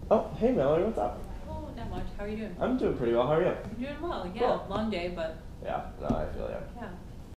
Oh, hey Mallory, what's up? Oh, not much. How are you doing? I'm doing pretty well. How are you? I'm doing well. Yeah, Cool. long day, but Yeah, no, I feel ya. yeah.